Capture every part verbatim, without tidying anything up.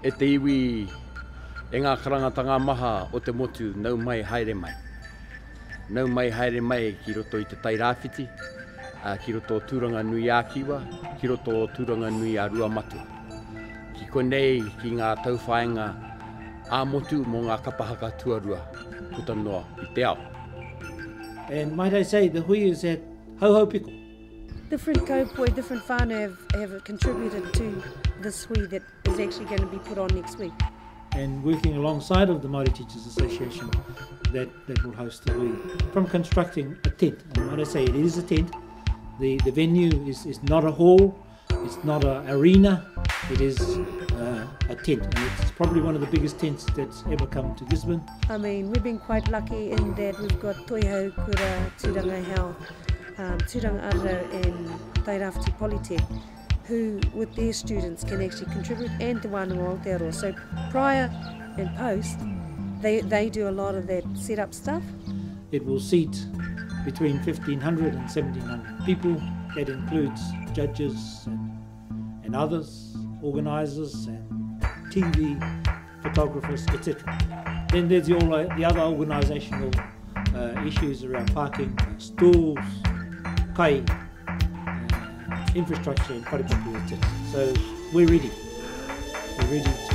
e te iwi e ngā karangatanga maha o te motu nau mai haere mai. Nau mai haere mai ki roto i te Tairāwhiti, uh, ki roto o Tūranga Nui a Kiwa, ki roto o Tūranga Nui a Ruamatu. Ki konei ki ngā tauwhaenga a motu mō ngā kapahaka tuarua puta noa i te ao. And might I say, the hui is at Hauhau Piko. Different kaupoi, different whānau have, have contributed to this hui that is actually going to be put on next week. And working alongside of the Māori Teachers Association that, that will host the hui. From constructing a tent, and might I say, it is a tent. The, the venue is, is not a hall, it's not an arena, it is uh, a tent. And it's probably one of the biggest tents that's ever come to Gisborne. I mean, we've been quite lucky in that we've got Toihau Kura, Tiranga Hau, um, Tiranga Ara and Tairāwhiti Polytech, who with their students can actually contribute, and Te Wānau Aotearoa. So prior and post, they, they do a lot of that set-up stuff. It will seat between fifteen hundred and seventeen hundred people. That includes judges and, and others, organisers and T V, photographers, et cetera. Then there's the, all, uh, the other organisational uh, issues around parking, uh, stools, kai, uh, infrastructure and whatever, et cetera. So we're ready. We're ready to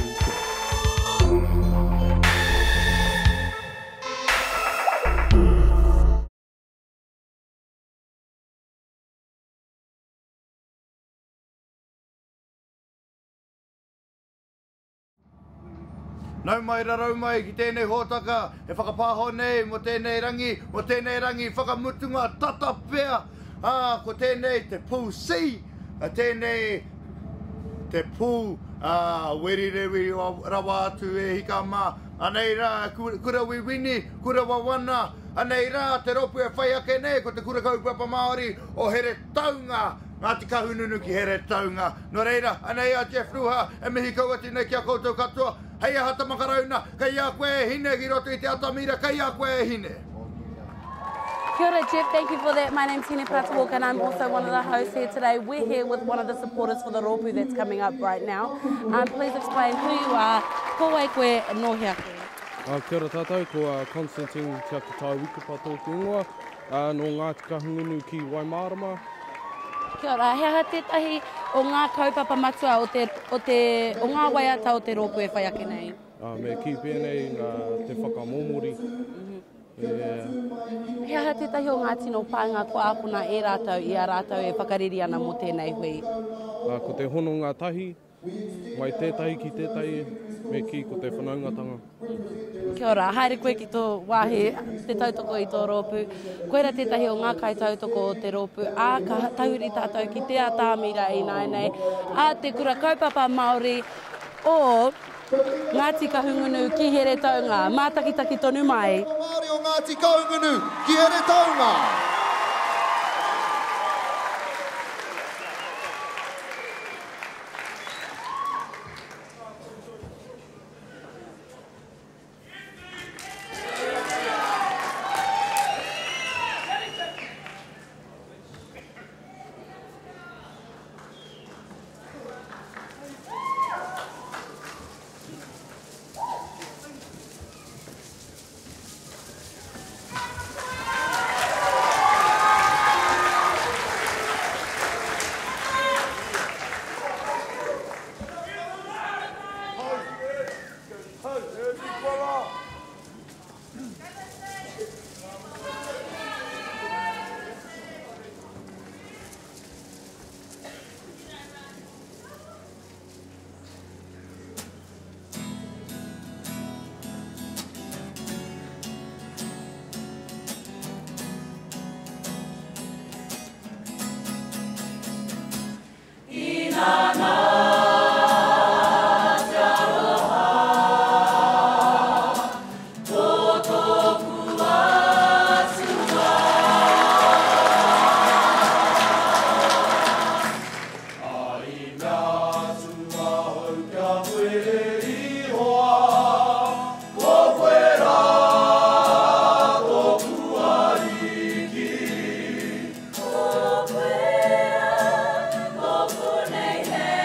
Nau mai rarau mai ki tēnei hōtaka, e whakapāho nei mo tēnei rangi, mo tēnei rangi whakamutunga tata pēr. Ah, ko tēnei te pū si, a tēnei te pū ah, werirewi rawa atu e hika mā. Anei rā, kura wiwini, kura wawana, anei rā, te ropu e whai ake nei, ko te kura kaupapa Māori o here taunga. Ngāti kahununu ki here taunga. Nō reira, anei a Jeff Ruha, e mihi kauati nei kia koutou katoa. Hei a hata makarauna, kai a koe e hine ki roto I te atamira, kai a koe e hine. Kia ora, Jeff, thank you for that. My name's Tine Pratawalk and I'm also one of the hosts here today. We're here with one of the supporters for the Rōpū that's coming up right now. Um, please explain who you are, ko wai koe, no hea koe. Uh, kia ora tātou, ko uh, Constantine Te Akatau Wikapa tōku ingoa, uh, no Ngāti Kahungunu ki Waimarama. Kia ora, hea ha tētahi o ngā kaupapa matua o, te, o, te, o ngā waiata o te Rōpū e whai ake nei? Uh, me ki pēnei ngā te whakamomori. Yeah. Hea ha tētahi o ngā tino pānga ko āpuna e rātou i a rātou e whakariri ana mo tēnei hui? Uh, ko te hono ngā tahi, mai tētahi ki tētahi, me ki ko te whanaungatanga. Kia ora, haere koe ki tō wāhe, te tautoko I tō Rōpū. Koera tētahi o ngā kai tautoko o te Rōpū, ā ka tauri tātou ki te atāmira I nai nei, ā te kura kaupapa Māori, o Ngāti Kahungunu ki here taunga, mātakitaki tonu mai. Māori o Ngāti Kahungunu ki here taunga. Hey!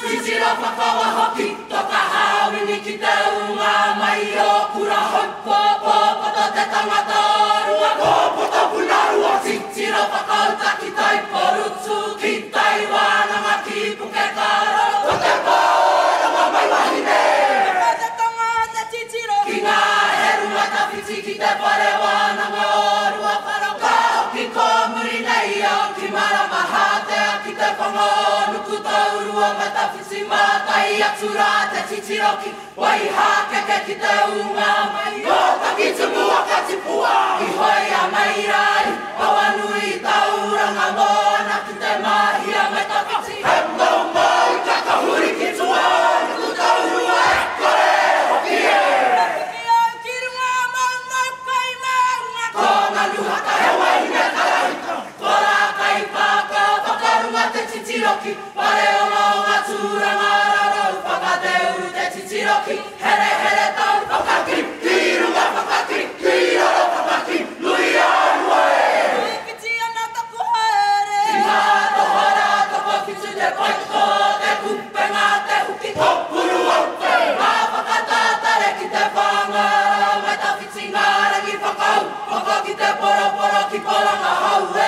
Titiro whakawa hoki, toka hawi ni ki te unga mai o kura hoipo, pōpoto te tangata orua, pōpoto punarua. Titiro whakauta ki tai porutsu, ki tai wānanga ki puke karo, ko te pōranga mai wahine. Ko te tonga te titiro, ki ngā herua tawhiti ki te whare wānanga orua wharo. Ka hoki ko muri nei au ki marama hātea ki te whanga nuku taurua ma tawhiti mātai atu rā te titiroki. Wai hākeke ki te unga mai o taki tumua ka tipua. I hoi a mai rai, awa nui tauranga mōna ki te mahia mai tawhiti. He mau mau ka kahuri ki tua, nuku taurua e kore hoki e. Ki au ki runga mau mau kai maunga. Kona nuhaka he wahine karaika. Kora kai pāka whakarunga te titiroki. Pare o maunga tūranga rarau, whakateuru te titiroki. Here here tau whakaki, ki runga whakaki, ki raro whakaki, lui arua e. Kiti ana taku haere. Ki ngā tohara toko fitu te paiko, te kupenga te huki. Topuru au te. Ngā whakatātare ki te whangara, mai tawhiti ngā rangi whakau, whaka ki te poro poro ki poranga hau e.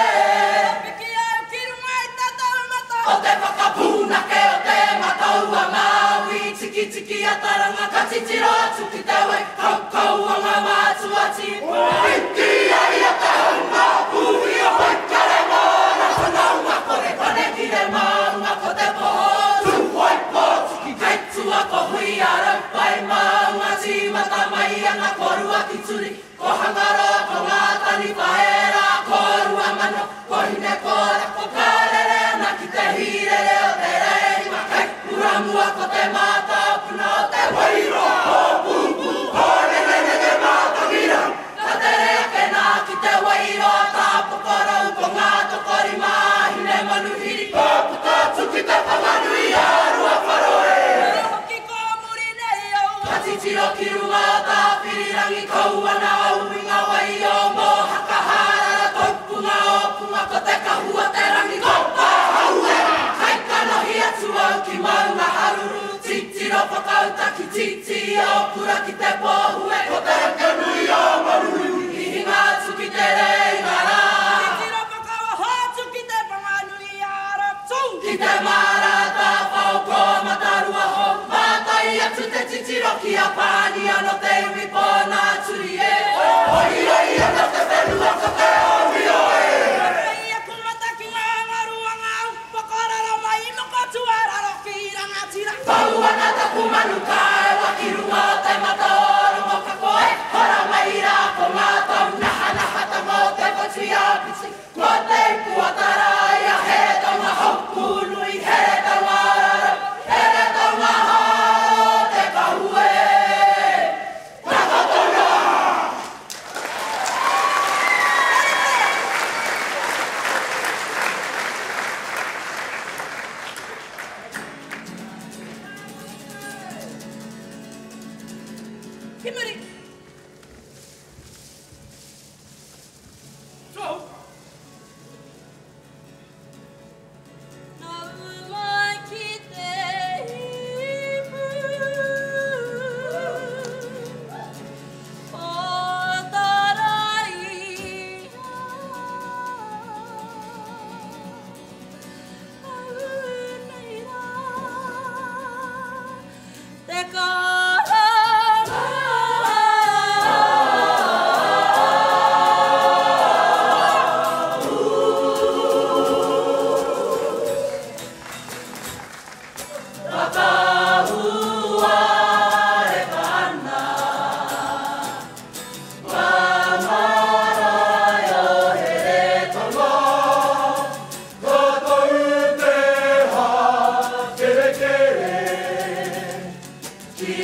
Piki au ki runga i tatau mata. O te whakapuna ke o te mataua Māui, tiki tiki ataranga ka titiro atu ki te wai, kau kau anga mātua tipu. Piki ai a te hunga, puhi o wai kare mōna, whanaunga kore kane ki re maunga ko te poho. Tu wai pō tiki kei tua ko hui a raupai maunga, tīmata mai anga korua ki turi, ko hangaro ko ngā tani whaera, korua mano, ko hine kora ko karere, na ki te hirere o te rei makai, uramua ko te mata puna o te wairo, o pupu, o nenenene mata gira, ka te rea ke nā ki te wairo, tā pokorau ko ngā tokori mahine manuhiri, o puta tuki te whamanui a rua wharoe. Hoki ko muri nei au, ka titiro ki runga o tā whirirangi kauana au inga wai o mō hakahara, taupunga o punga ko te kahua te rangi ko pāhaue. Kai kanohi atu au ki maunga haruru, titiro whakauta ki titi o pura ki te pōhue. Ko te kanui o maruru, i hinga atu ki te rei ngara. Titiro whakawa hātu ki te whanganui a ratu. Ki te marata whao ko matarua ho, mātai atu te titiro ki a pāni ano te umi pōna turi e. Hoi rei ana te whenua ko te ori o e. Rei a kumata ki ngā ngaruanga au, whakarara mai moko tuararo ki ranga tira. Tau ana taku manu ka e waki runga o te mata oro mo ka koe. Hora mai rā ko ngā tau naha naha tamo te whatui a piti. Kua te puatara ia here taunga haupu nui, here taunga rara, here taunga hao te kahue. Takatona! Kimuri! So, Ki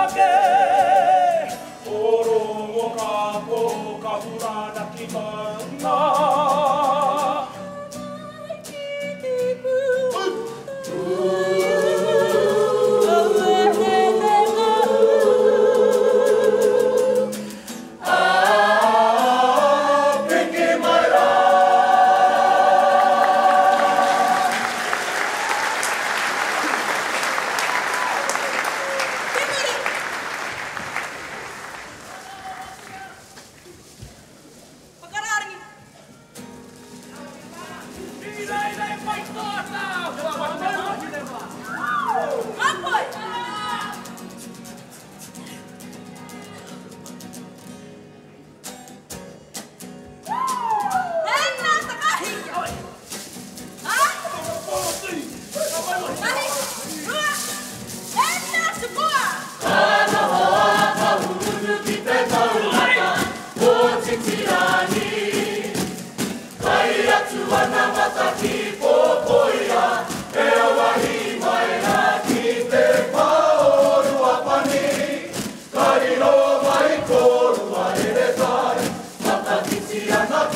ake Orongo ka po ka hurana ki mana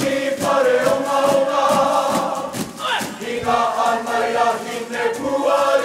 Ki ngā anai a hine kua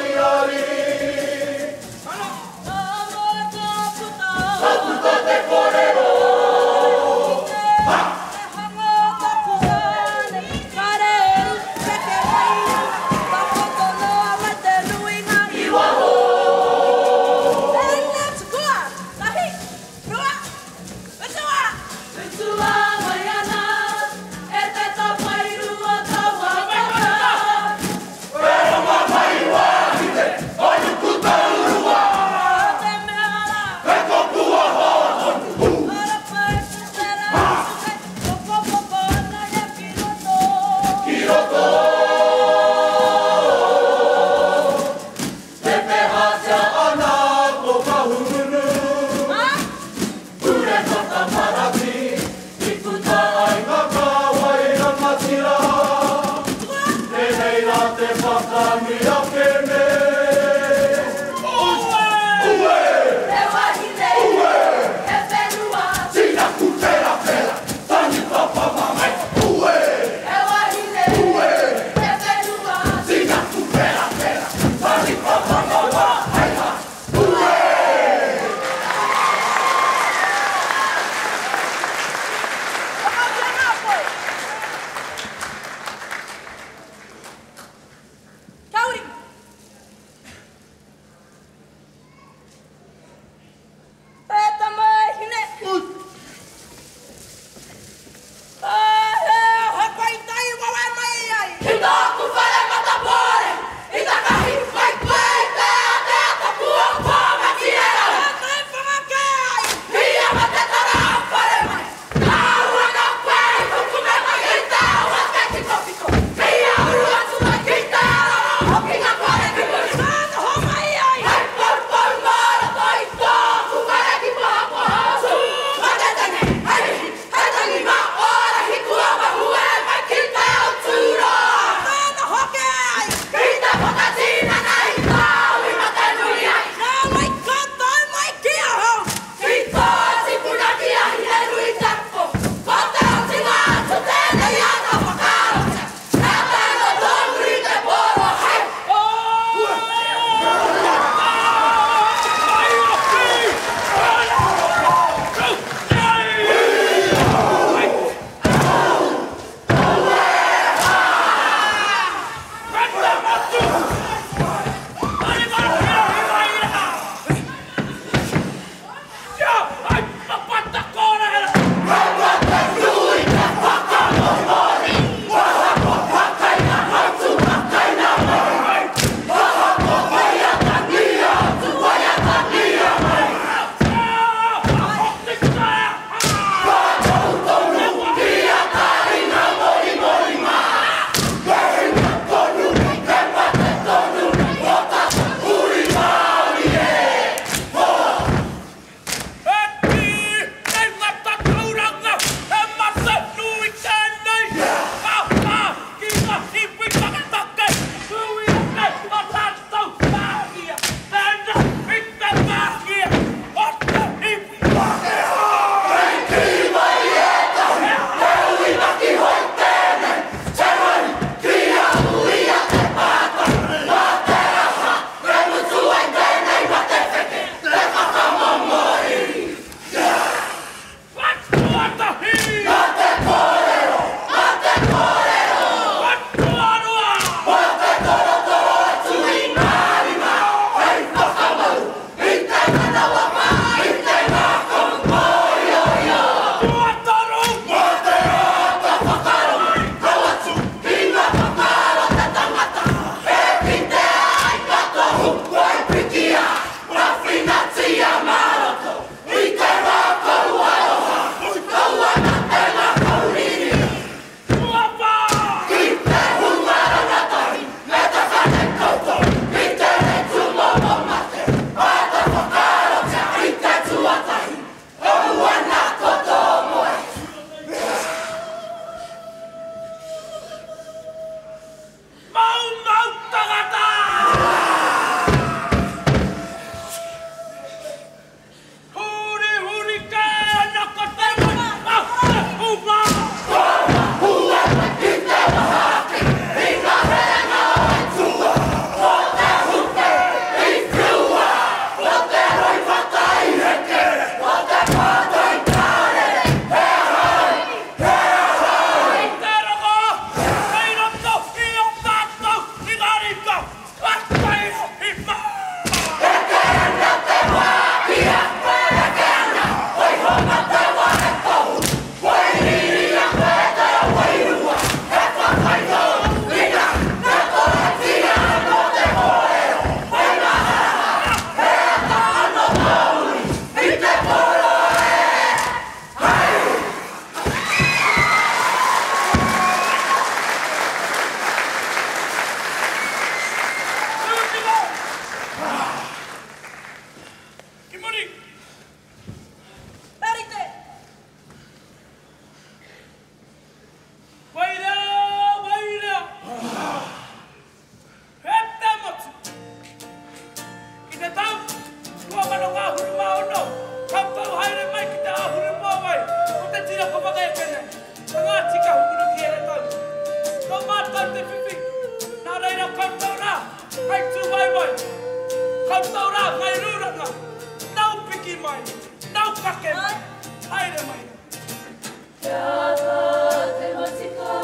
Kautau rā, kai rūranga. Nau piki mai, nau kake mai. Haere mai. Te ata te matika.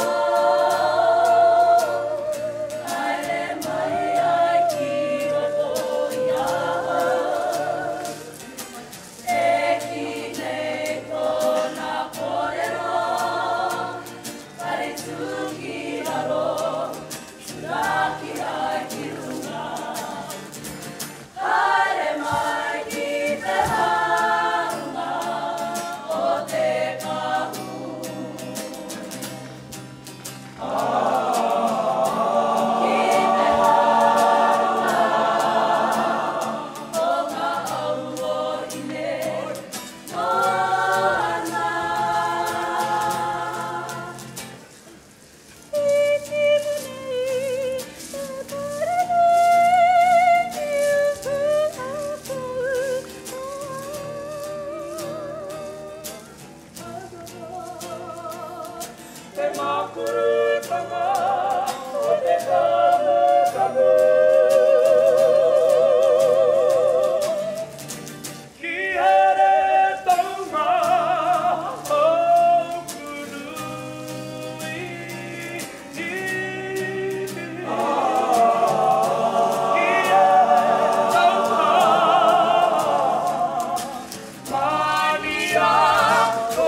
Haere mai ai ki roto ia. E ki nei tōna kōrero. Pare tūki raro. Suraki ai ki runga. Haere mai ki te hanga o te kahu. Ki te hanga o ngā au o ine moana. Te makurutanga o te kamu kamu. Ki here taunga o kurui. Ki here taunga mania o.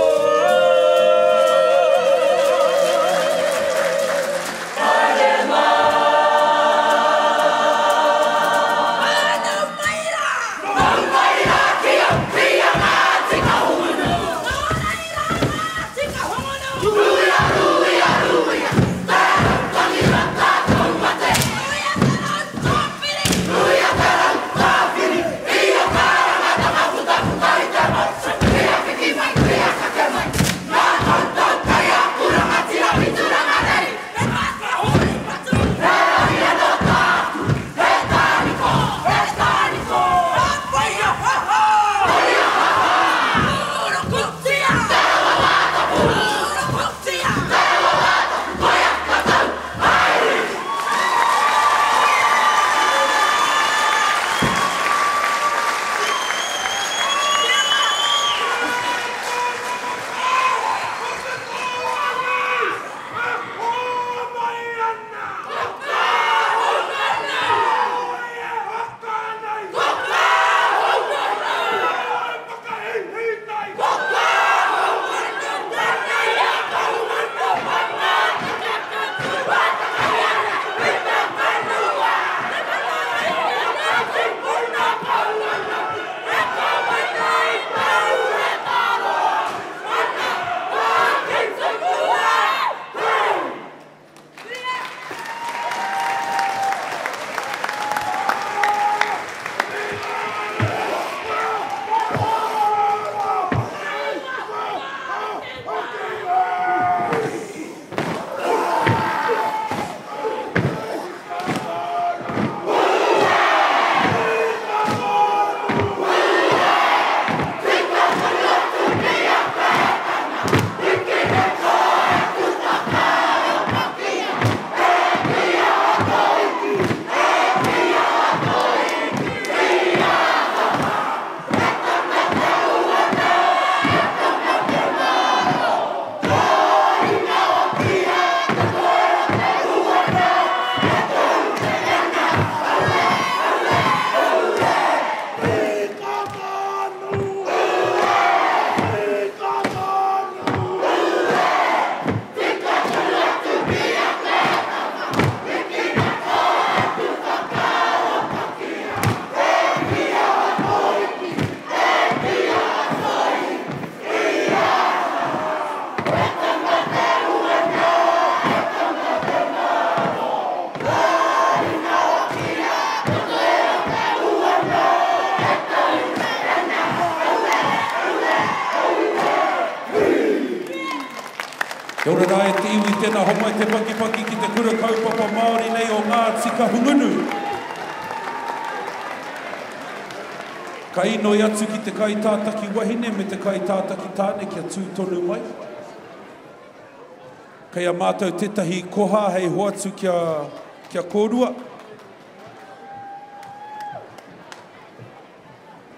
Kia ora rā e te iwi tēnā homai te pakipaki ki te kura kaupapa Māori nei o ngā tika hungunu. Ka inoi atu ki te kai tātaki wahine me te kai tātaki tāne kia tū tonu mai. Kei a mātou tetahi koha hei hoatu kia, kia kōrua.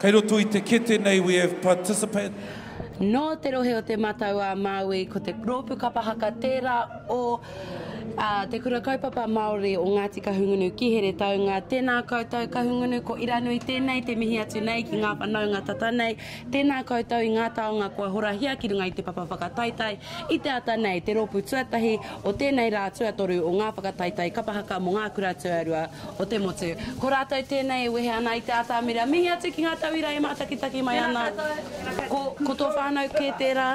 Kei roto I te kete nei, we have participated. No te rohe o te matau a Maui ko te rōpu kapahaka tērā o uh, te kura kaupapa Māori o Ngāti Kahungunu ki here taunga. Tēnā koutou kahungunu ko Iranui tēnei te mihi atu nei ki ngā whanau ngā tata nei. Tēnā koutou I ngā taonga kua horahia ki runga I te papa whakataitai. I te ata nei te rōpu tuatahi o tēnei rā tuatoru o ngā whakataitai kapahaka mo ngā kura tuarua o te motu. Ko rātou tēnei wehe ana I te ata mira. Mihi atu ki ngā tauira e mātakitaki mai ana. Ko, ko tō whānau ke tērā.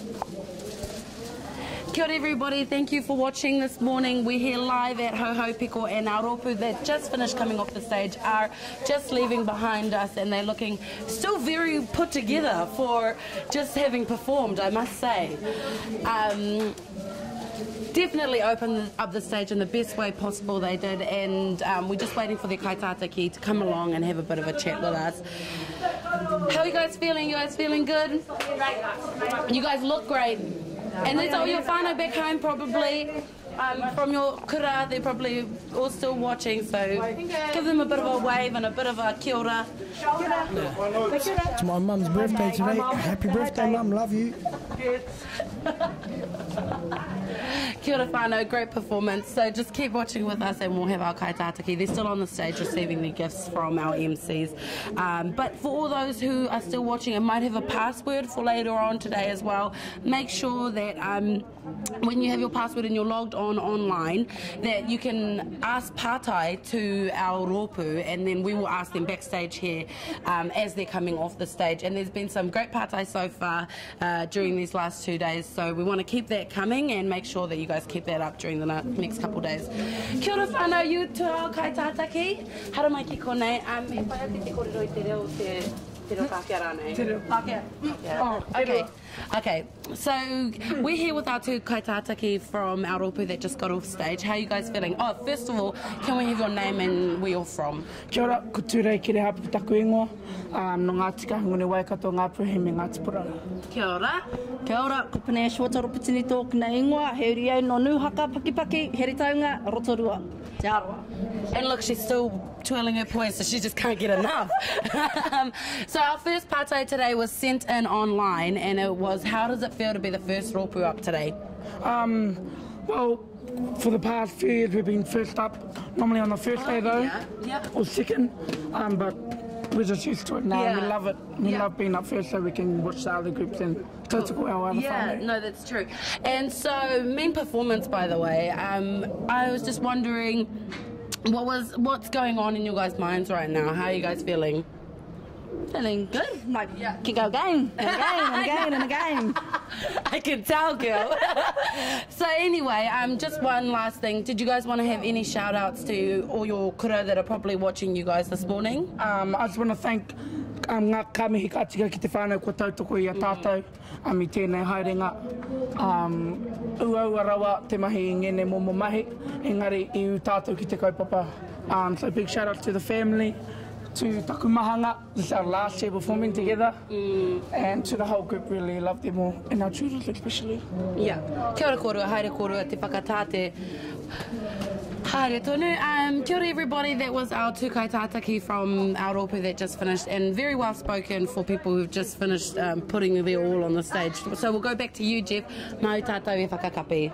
Kia ora everybody, thank you for watching this morning. We're here live at Ho Ho Piko and our rōpu that just finished coming off the stage are just leaving behind us and they're looking still very put together for just having performed, I must say. Um, Definitely opened up the stage in the best way possible they did, and um, we're just waiting for the kaitātaki to come along and have a bit of a chat with us. How are you guys feeling? You guys feeling good? You guys look great. And that's all your whānau back home probably. Um, from your kura, they're probably all still watching, so give them a bit of a wave and a bit of a kia ora. It's my mum's birthday today. Happy birthday, Mum. Love you. Kia ora whānau, great performance. So just keep watching with us and we'll have our kaitātaki. They're still on the stage receiving their gifts from our M Cs. Um, but for all those who are still watching and might have a password for later on today as well, make sure that um, when you have your password and you're logged on online, that you can ask pātai to our rōpu and then we will ask them backstage here um, as they're coming off the stage. And there's been some great pātai so far uh, during these last two days, so we want to keep that coming and make sure that you guys keep that up during the next couple of days. Kia ora whānau, you to our kaitātaki. Hara mai ki konei. Um, he whai ati te kōrero I te reo te Te reo Pākehā rānei. Te reo Pākehā. Oh, okay. Okay, so we're here with our two kaitātaki from our rōpu that just got off stage. How are you guys feeling? Oh, first of all, can we have your name and where you're from? Kia ora, ko tūrei ki re hapu taku ingoa, um, no Ngāti Kahungunu Waikato Ngāpuhi me Ngāti Poranga. Kia ora. Kia ora, ko Pene Shwata Roputini tōkuna ingoa, he uri au no nuhaka pakipaki, here taunga, rotorua. Te aroa. And look, she's still twirling her points, so she just can't get enough. um, so our first pātai today was sent in online, and it was, how does it feel to be the first rōpu up today? Um, well, for the past few years we've been first up, normally on the first day though, yeah, yeah. or second, um, but we're just used to it now. Yeah. We love it. We Yeah. love being up first so we can watch the other groups and tautoko our other Yeah, whānau. no, that's true. And so, mean performance, by the way. Um, I was just wondering, what was what's going on in your guys' minds right now? How are you guys feeling? Feeling good, like yeah. Can go again, and again, and again, and again. I can tell, girl. So anyway, um, just one last thing. Did you guys want to have any shout outs to all your kura that are probably watching you guys this morning? Um, I just want to thank um, ngā kamihi katika ki te whānau ko tautoko I a tātou, um, I tēnei haerenga. Um, ua ua rawa te mahi I ngene momo mahi, engari I u tātou ki te kaupapa. Um, so big shout out to the family, to Taku Mahanga, this is our last year performing together, mm. and to the whole group, really love them all, and our children especially. Yeah. Kia ora kōrua, haere kōrua, te whakatāte. Haere tonu. Um, kia ora everybody, that was our two kaitātaki from our rōpu that just finished, and very well spoken for people who've just finished um, putting their all on the stage. So we'll go back to you, Jeff. Mau tātou e whakakapi.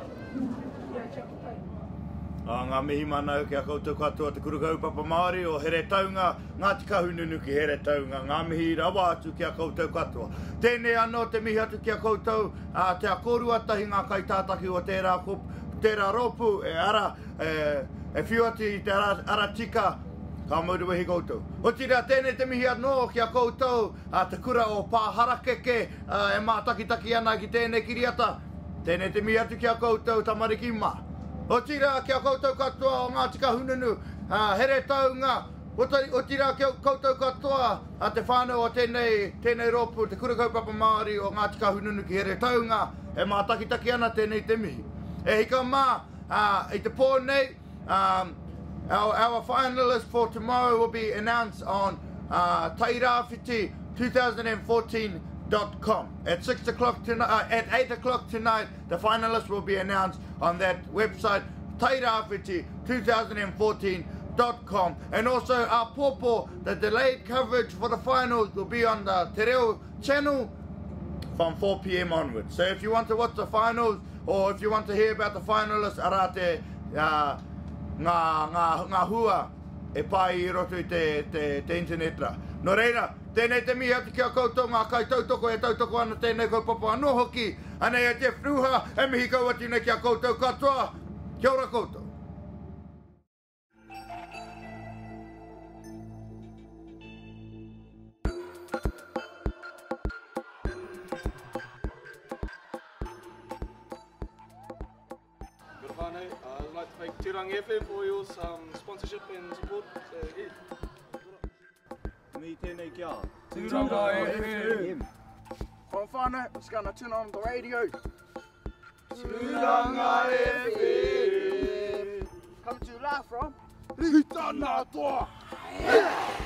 A ngā mihi manau kia koutou katoa te kuru kaupapa Māori o here taunga, Ngāti Kahungunu ki here taunga, ngā mihi rawa atu kia koutou katoa. Tēnei anō te mihi atu kia koutou, uh, te akorua tahi ngā kaitātaki o tērā, tērā rōpu e ara, e, e whiu atu I te ara, ara tika, ka mauru wehi koutou. O tira tēnei te mihi anō kia koutou, uh, te kura o Pāharakeke, uh, e mātakitaki ana ki tēnei kiriata. Tēnei te mihi atu kia koutou, tamariki mā. O tira kia koutou katoa o Ngāti Kahungunu, uh, here taunga, o, o tira kia koutou katoa a te whānau o tēnei, tēnei rōpu, te kura kaupapa Māori o Ngāti Kahungunu ki here taunga, e mātakitaki ana tēnei te mihi. E hika mā, uh, I te pō nei, um, our, our finalists for tomorrow will be announced on uh, Tairawhiti twenty fourteen dot com. At six o'clock tonight, uh, at eight o'clock tonight, the finalists will be announced on that website, Tairawhiti twenty fourteen dot com. And also our popo, the delayed coverage for the finals will be on the Te Reo channel from four p m onwards. So if you want to watch the finals, or if you want to hear about the finalists, ara te uh, ngā, ngā, ngā hua e pai i roto i te, te, te internet ra. No reira, tēnei te mihi atu ki a koutou, ngā kai tautoko e tautoko ana tēnei kaupapa anō hoki. Anei a Jeff Ruha, e mihi kau atu nei ki a koutou katoa. Kia ora koutou. I'd like to thank Tirangi F M for your um, sponsorship and support. So, yeah. Me tēnei kia. Turanga F M. From whānau, it's going to turn on the radio. Turanga F M. Come to laugh from Hitana Toa.